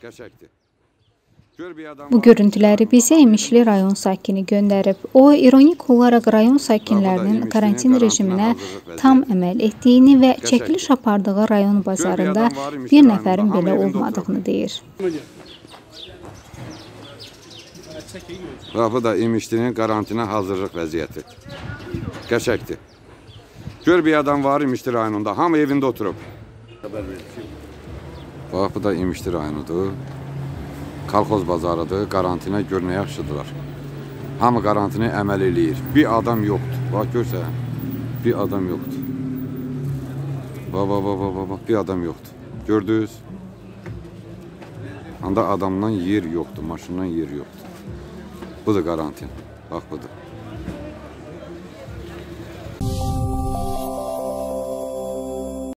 Qəşəngdir. Gör bir adam Bu görüntüləri bizə İmişli rayon sakini göndərib. O, ironik olaraq rayon sakinlərinin karantin rejiminə tam əməl etdiyini və çəkiliş apardığı rayon bazarında bir nəfərin belə olmadığını deyir. Bu da İmişlinin karantinə hazırlıq vəziyyəti. Qəşəngdir. Gör bir adam var İmişli rayonunda, hamı evində oturub. Bax, bu da İmişli rayonudur. Kolxoz bazarıdır, karantinə gör nə yaxşıdırlar. Hamı karantinə əməl eləyir. Bir adam yoxdur. Bax, görsən, bir adam yoxdur. Bax, bir adam yoxdur. Gördünüz? Anda adamdan yer yoxdur, maşından yer yoxdur. Bu da karantin. Bax, budur.